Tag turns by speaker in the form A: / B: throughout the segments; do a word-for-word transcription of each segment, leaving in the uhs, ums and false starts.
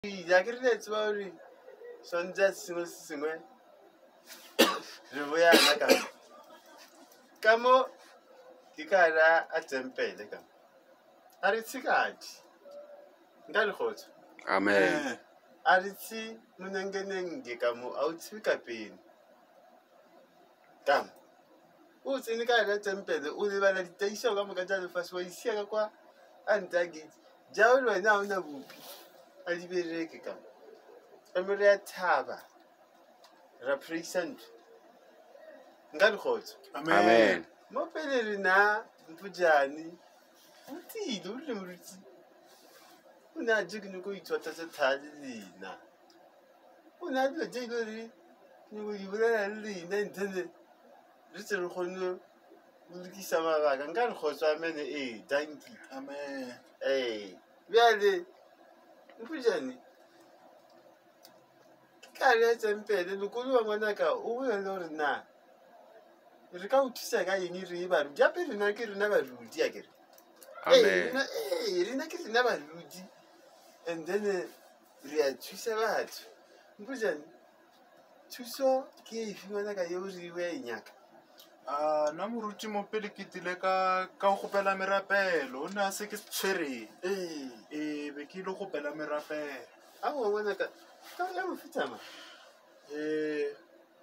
A: Ya ke re tswa hore sonja sengwe se sengwe re boya na ka ka mo ke ka ra a tempele ka a re tsikati nka le khotso
B: Amen.
A: a re tsi monengeneng ke ka mo a o tsi ka pele ka o tsene ka ra tempele o le bala ditaiso ka mo ka tla lefatshe wa isia ka kwa a nta gate ja o le wena o na bupi a di bereke ka emere ya thaba ra present nka le khotso
B: Amen.
A: mo pele re na mpujane o tsile o le moruti o ne a jekene ko ithota se thale lena o ne a dilo tse ilo re ne go di bolela le lena ntene re tse re kgonne go lokisa mabaka nka re kgotso amene ee danki
C: Amen.
A: ee bjale mpujane ke ka re tsempele lekolo wa ngwanaka o bolele gore na re ka o thusa ka eng re e barudi ape rena ke rena barudi a kere
B: Amen.
A: ee rena ke rena barudi and then re a thusa batho mpujane thuso ke e efe ngwanaka yeo re o ya e nyaka
C: Ah, na moruti mo pele ke tile ka ka go gopela merapelo o ne a se ke tshwereng
A: ee
C: e be ke ile go gopela merapelo
A: a go ngwanaka ka ya mo fitama
C: eh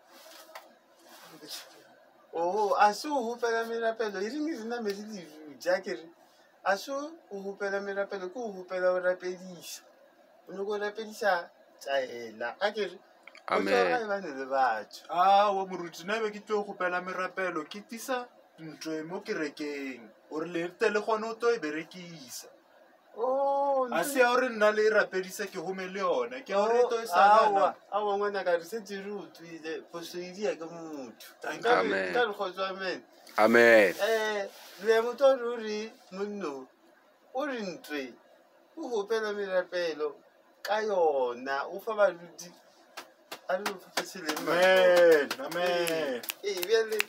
A: oo a se o gopela merapelo e reng rena me re lerudi a kere a se o gopela merapelo ke o gopela o rapedisa o ne ko rapedisa taela a kere
B: Amen.
A: a e bane le batho
C: ah wa moruti na be ke tlo gopela merapelo ke tisa ntwe mo kerekeng o re le tele gone o to e berekisa
A: Oh,
C: a se ya gore nna le e rapedisa ke gome le yona ke ya gore e to e salana
A: awa ngwana ka re setse re utlwile posoidia ke motho
B: Amen.
A: nka re kgotso amen
B: Amen.
A: um le motho ore o re monno o re ntwe o gopela merapelo ka yona o fa barudi a re o fafetseleng
C: amen amen
A: ee bjale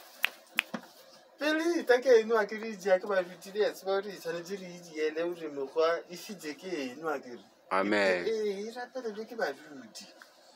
A: pele ita ke eno a ke re dia ke barudi le ya tseba gore e tshwanetse re idiele gore mekgwa e fitse ke eno a kere
B: Amen.
A: ee e rapelelwe ke barudi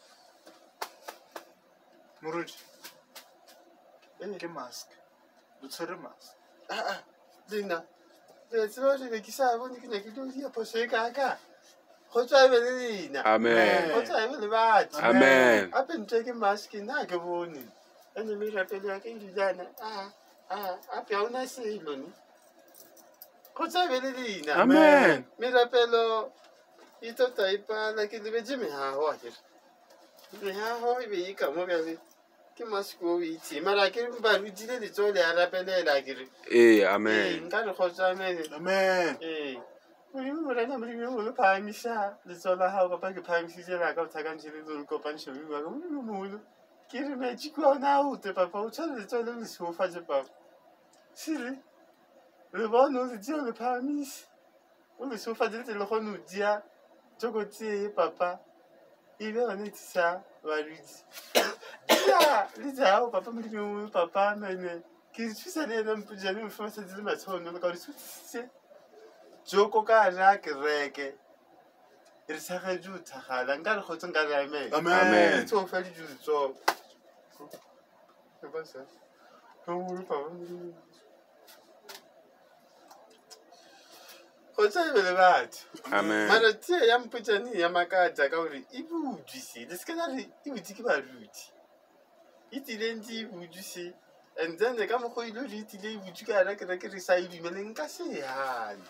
C: moruti
A: ee
C: ke mask lo tshwere mask
A: aa lena le tseba gore be ke sa bone ke ne ke tlo dia phoso e kaka go tswa e be le lena
B: Amen.
A: go tswa e be le batho
B: Amen.
A: gape ntho ke maske nna ke bone ene merapelo ya ka edilana ape ga ona selo ne go tswa e be le lena
B: Amen.
A: merapelo e tota e pala ke lebetse mehago a kere mehago e be e ka mo bjale ke maske o itse mara ke barudile letso le a rapelela a kere
B: Eh,
A: ee
B: amen.
A: nka re kgotsamene
C: amen
A: ee modimo morena modimo o le phaamisa letso la gago kapa ke phamisitse laka o thakantšhe le tlo kopanšhe baka modimo mogolo ke re metsi kua ona a ote papa o tshwane letso le le seofatse papa sere le bone o le dia o le phamise o le seofatse letse le kgone o dia toko tsee papa e be gone e tisa barudi ya le jago papa modimo mogolo papa mene ke thusa le ena mpojane mofe matsatsi le matshono le ka gore setsise joko ka re a kereke re tshagetse o thagala nka re kgotse nka re amen
C: amen
A: tse o fa dijutso go tse ebe le batho
B: Amen.
A: mara tia ya mpotjane ya makatsa ka gore e butswise le seke na re e butse ke barudi e tileng di e butswise and then ka mokgwa ile re e tile e butswe ka ra kereke re sa e dumeleng ka se yane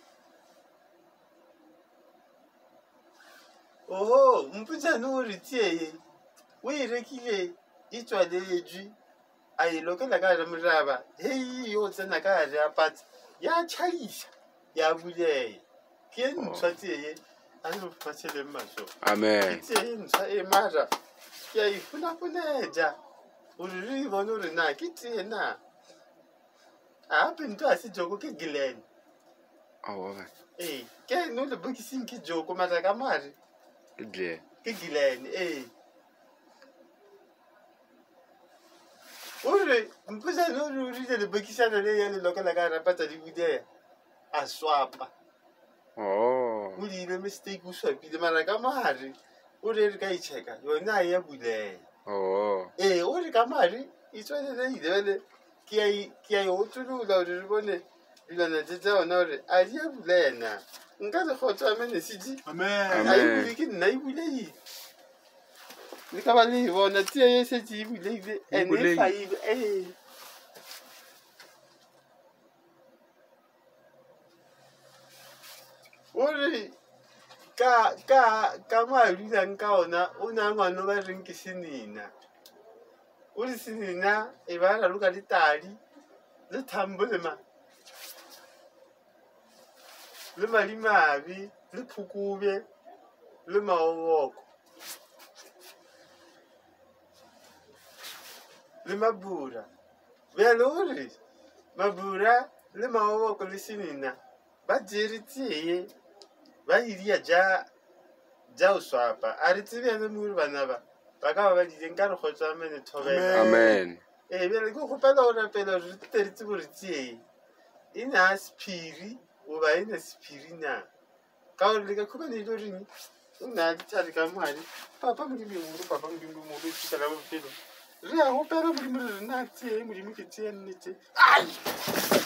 A: oho mpotjane o re tieye o e rekile e tswaletswe a e lokela ka gare moraba hei yo tsena ka gare ya patsa ya tšhaisa ya buleya ke e ntshwa tseye a le mofatšheleng maso ke
B: Amen.
A: tseye ntshwa e mara ke a ifunafuneja gore re e bone gore na ke tee na gape nto a se joko ke glen
B: Oh, okay.
A: ee ke no le bokising ke joko mara ka mare
B: Good.
A: ke glen ee ore mpusane o re o rile lebokisana le ya le lokela ka rapatsa di budeya a swapa
B: Oh.
A: o diile mistake o swapile mara ka mare o re re ka e check-a yona e ya bulela
B: Oh.
A: ee o re ka mare e tshwaneleile jale ke a e- ke a e otsolola gore re bone dilwana tse tsa yona gore a di a bulela nka le kgotso amene sedi
C: Amen.
B: Amen.
A: a e bule ke nna e buleile le ka ba le e bona tee e setse e buleile
B: E
A: and e
B: buleile.
A: faile ee o re ka ka ka mo a dulang ka ona o ne a ngwana o ba reng ke senena o re senena e ba raloka le tadi le thambo le ma le madimabe le phukube le maoboko le mabura bjale o re mabura le maoboko le senena ba jere tee ba idia ja ja o swapa a re tsebjale mo gore bana ba ba ka ba ba dileng ka re kgotsa amene thobela
B: Amen.
A: ee bjale ke kgopela go rapela gore re teretse gore tsee e na sephiri goba e na sephiri na ka gore le ka khupane ile reng o na dithare ka madi papa modimo mogolo papa modimo mogolo e thusa ka bophelo re a gopela modimo re re na tsee modimo ke tsee nnete ai